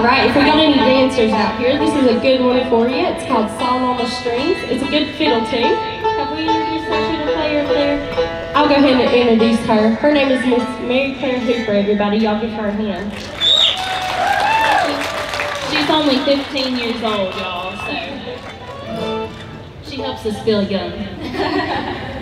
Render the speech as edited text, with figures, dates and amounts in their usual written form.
Alright, if we got any dancers out here, this is a good one for you. It's called Song on the Strings. It's a good fiddle tune. Have we introduced our fiddle player over there? I'll go ahead and introduce her. Her name is Miss Mary Claire Hooper, everybody. Y'all give her a hand. She's only 15 years old, y'all, so she helps us feel young.